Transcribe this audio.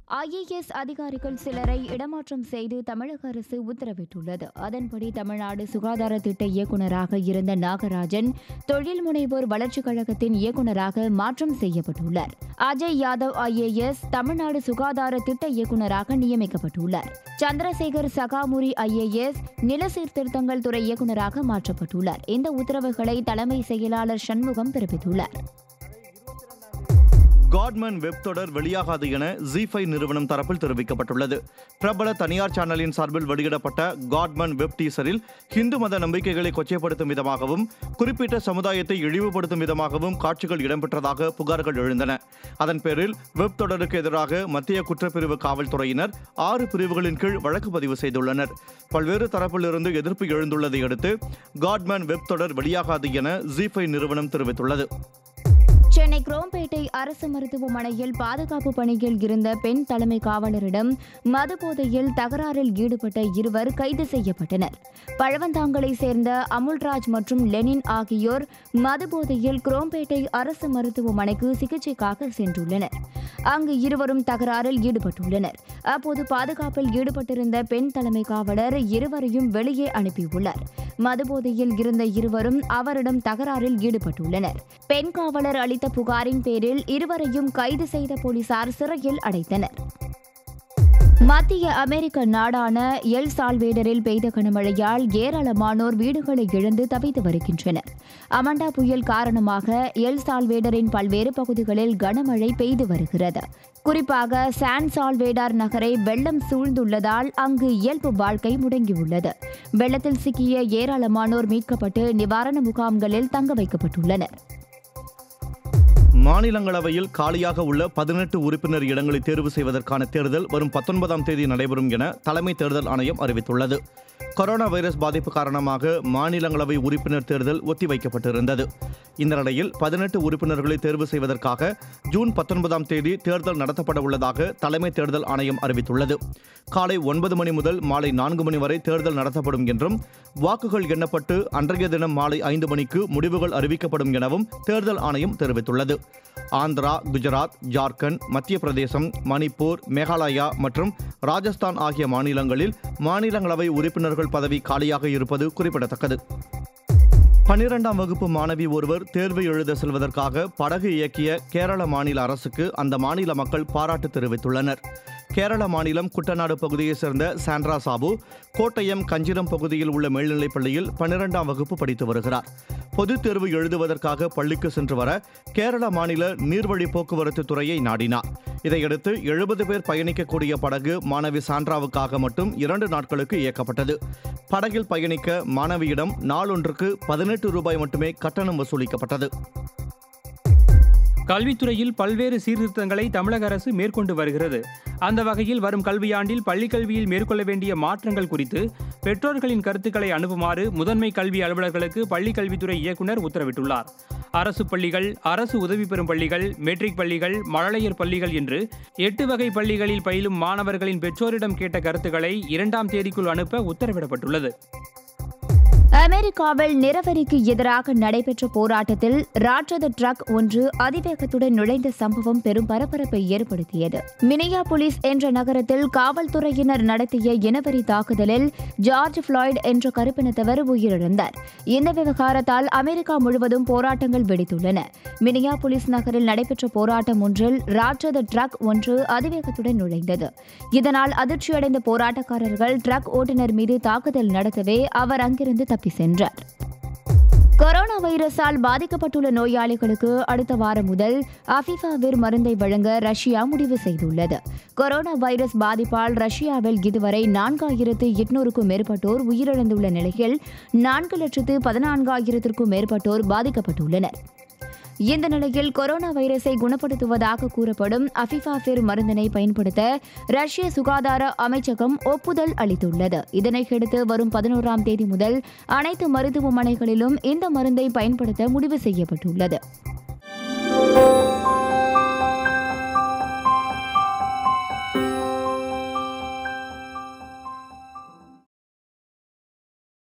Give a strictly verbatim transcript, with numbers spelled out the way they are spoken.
I A S அதிகாரிகள் சிலரை இடமாற்றம் செய்து தமிழக அரசு உத்தரவிட்டுள்ளது. அதன்படி தமிழ்நாடு சுகாதார திட்ட இயக்குநராக இருந்த நாகராஜன் தொழில் முனைவோர் வளர்ச்சிக் கழகத்தின் இயக்குநராக மாற்றம் செய்யப்பட்டுள்ளார். Ajay Yadav I A S Tamil Nadu சுகாதார திட்ட இயக்குநராக நியமிக்கப்பட்டுள்ளார். Chandrasekar Sakhamuri I A S நில சீர்திருத்தங்கள் துறை இயக்குநராக மாற்றப்பட்டுள்ளார். இந்த உத்தரவுகளை தலைமை செயலாளர் சண்முகம் பிறப்பித்துள்ளார். காட்மேன் வெப் தொடர் வெளியாகாது என ஜீ ஃபைவ் நிறுவனம் தரப்பில் தெரிவிக்கப்பட்டுள்ளது. பிரபல தனியார் சேனலின் சார்பில் வெளியிடப்பட்ட காட்மேன் வெப் டீசரில் ஹிந்து மத நம்பிக்கைகளை கொச்சைப்படுத்தும் விதமாகவும் குறிப்பிட்ட சமுதாயத்தை இழிவுபடுத்தும் விதமாகவும் காட்சிகள் இடம்பெற்றதாக புகார்கள் எழுந்தன. அதன் பேரில் வெப் தொடருக்கு எதிராக மத்திய குற்றப்பிரிவு காவல்துறையினர் ஆறு பிரிவுகளின் கீழ் வழக்கு பதிவு செய்துள்ளனர். பல்வேறு தரப்பிலிருந்து எதிர்ப்பு எழுந்துள்ளதை அடுத்து காட்மேன் வெப் தொடர் வெளியாகாது என ஜீ ஃபைவ் நிறுவனம் தெரிவித்துள்ளது. சென்னை குரோம்பேட்டை அரசு மருத்துவமனையில் பாதுகாப்பு பணியில் இருந்த பெண் தலைமை காவலரிடம் மது போதையில் தகராறில் ஈடுபட்ட இருவர் கைது செய்யப்பட்டனர். பழவந்தாங்கலை சேர்ந்த அமுல்ராஜ் மற்றும் லெனின் ஆகியோர் மது போதையில் குரோம்பேட்டை அரசு மருத்துவமனைக்கு சிகிச்சைக்காக சென்றுள்ளனர். அங்கு இருவரும் தகராறில் ஈடுபட்டுள்ளனர். அப்போது பாதுகாப்பில் ஈடுபட்டிருந்த பெண் தலைமை காவலர் இருவரையும் வெளியே அனுப்பியுள்ளார். மதுபோதையில் இருந்த இருவரும் அவரிடம் தகராறில் ஈடுபட்டுள்ளனர். பெண் காவலர் அளித்த புகாரின் பேரில் இருவரையும் கைது செய்த போலீசார் சிறையில் அடைத்தனர். மத்திய அமெரிக்க நாடான எல் சால்வேடரில் பெய்த கனமழையால் ஏராளமானோர் வீடுகளை இழந்து தவித்து வருகின்றனர். அமண்டா புயல் காரணமாக எல் சால்வேடரின் பல்வேறு பகுதிகளில் கனமழை பெய்து வருகிறது. குறிப்பாக சான் சால்வேடார் நகரை வெள்ளம் சூழ்ந்துள்ளதால் அங்கு இயல்பு வாழ்க்கை முடங்கியுள்ளது. வெள்ளத்தில் சிக்கிய ஏராளமானோர் மீட்கப்பட்டு நிவாரண முகாம்களில் தங்க வைக்கப்பட்டுள்ளனர். மாநிலங்களவையில் காலியாக உள்ள பதினெட்டு உறுப்பினர் இடங்களை தேர்வு செய்வதற்கான தேர்தல் வரும் பத்தொன்பதாம் தேதி நடைபெறும் என தலைமை தேர்தல் ஆணையம் அறிவித்துள்ளது. கொரோனா வைரஸ் பாதிப்பு காரணமாக மாநிலங்களவை உறுப்பினர் தேர்தல் ஒத்திவைக்கப்பட்டிருந்தது. இந்த நிலையில் பதினெட்டு உறுப்பினர்களை தேர்வு செய்வதற்காக ஜூன் பத்தொன்பதாம் தேதி தேர்தல் நடத்தப்பட உள்ளதாக தலைமை தேர்தல் ஆணையம் அறிவித்துள்ளது. காலை ஒன்பது மணி முதல் மாலை நான்கு மணி வரை தேர்தல் நடத்தப்படும் என்றும் வாக்குகள் எண்ணப்பட்டு அன்றைய தினம் மாலை ஐந்து மணிக்கு முடிவுகள் அறிவிக்கப்படும் எனவும் தேர்தல் ஆணையம் தெரிவித்துள்ளது. ஆந்திரா, குஜராத், ஜார்க்கண்ட், மத்திய பிரதேசம், மணிப்பூர், மேகாலயா மற்றும் ராஜஸ்தான் ஆகிய மாநிலங்களில் மாநிலங்களவை உறுப்பினர்கள் பதவி காலியாக இருப்பது குறிப்பிடத்தக்கது. பன்னிரெண்டாம் வகுப்பு மாணவி ஒருவர் தேர்வு எழுத செல்வதற்காக படகு இயக்கிய கேரள மாநில அரசுக்கு அந்த மாநில மக்கள் பாராட்டு தெரிவித்துள்ளனர். கேரள மாநிலம் குட்டநாடு பகுதியைச் சேர்ந்த சாண்ட்ரா சாபு கோட்டயம் கஞ்சிரம் பகுதியில் உள்ள மேல்நிலைப் பள்ளியில் பன்னிரெண்டாம் வகுப்பு படித்து வருகிறார். பொதுத் தேர்வு எழுதுவதற்காக பள்ளிக்கு சென்று வர கேரள மாநில நீர்வழி போக்குவரத்து துறையை நாடினார். இதையடுத்து எழுபது பேர் பயணிக்கக்கூடிய படகு மாணவி சாண்ட்ராவுக்காக மட்டும் இரண்டு நாட்களுக்கு இயக்கப்பட்டது. படகில் பயணிக்க மாணவியிடம் நாளொன்றுக்கு பதினெட்டு ரூபாய் மட்டுமே கட்டணம் வசூலிக்கப்பட்டது. கல்வித்துறையில் பல்வேறு சீர்திருத்தங்களை தமிழக அரசு மேற்கொண்டு வருகிறது. அந்த வகையில் வரும் கல்வியாண்டில் பள்ளிக்கல்வியில் மேற்கொள்ள வேண்டிய மாற்றங்கள் குறித்து பெற்றோர்களின் கருத்துக்களை அனுப்புமாறு முதன்மை கல்வி அலுவலர்களுக்கு பள்ளிக்கல்வித்துறை இயக்குநர் உத்தரவிட்டுள்ளார். அரசு பள்ளிகள், அரசு உதவி பெறும் பள்ளிகள், மெட்ரிக் பள்ளிகள், மழலையர் பள்ளிகள் என்று எட்டு வகை பள்ளிகளில் பயிலும் மாணவர்களின் பெற்றோரிடம் கேட்ட கருத்துக்களை இரண்டாம் தேதிக்குள் அனுப்ப உத்தரவிடப்பட்டுள்ளது. அமெரிக்காவில் நிறவெறிக்கு எதிராக நடைபெற்ற போராட்டத்தில் ராட்சத ட்ரக் ஒன்று அதிவேகத்துடன் நுழைந்த சம்பவம் பெரும் பரபரப்பை ஏற்படுத்தியது. மினியாபோலிஸ் என்ற நகரத்தில் காவல்துறையினர் நடத்திய இனவெறி தாக்குதலில் ஜார்ஜ் ஃபிளாய்ட் என்ற கருப்பினத்தவர் உயிரிழந்தார். இந்த விவகாரத்தால் அமெரிக்கா முழுவதும் போராட்டங்கள் வெடித்துள்ளன. மினியாபோலிஸ் நகரில் நடைபெற்ற போராட்டம் ஒன்றில் ராட்சத ட்ரக் ஒன்று அதிவேகத்துடன் நுழைந்தது. இதனால் அதிர்ச்சியடைந்த போராட்டக்காரர்கள் ட்ரக் ஓட்டுநர் மீது தாக்குதல் நடத்தவே அவர் அங்கிருந்து தப்பி சென்றார். கொரோனா வைரஸால் பாதிக்கப்பட்டுள்ள நோயாளிகளுக்கு அடுத்த வாரம் முதல் அஃபிஃபாவிர் மருந்தை வழங்க ரஷ்யா முடிவு செய்துள்ளது. கொரோனா வைரஸ் பாதிப்பால் ரஷ்யாவில் இதுவரை நான்காயிரத்து எட்நூறுக்கும் மேற்பட்டோர் உயிரிழந்துள்ள நிலையில் நான்கு லட்சத்து பதினான்காயிரத்திற்கும் மேற்பட்டோர் பாதிக்கப்பட்டுள்ளனர். இந்த நிலையில் கொரோனா வைரஸை குணப்படுத்துவதாக கூறப்படும் அஃபிஃபாவிர் மருந்தினை பயன்படுத்த ரஷ்ய சுகாதார அமைச்சகம் ஒப்புதல் அளித்துள்ளது. இதனையடுத்து வரும் பதினோராம் தேதி முதல் அனைத்து மருத்துவமனைகளிலும் இந்த மருந்தை பயன்படுத்த முடிவு செய்யப்பட்டுள்ளது.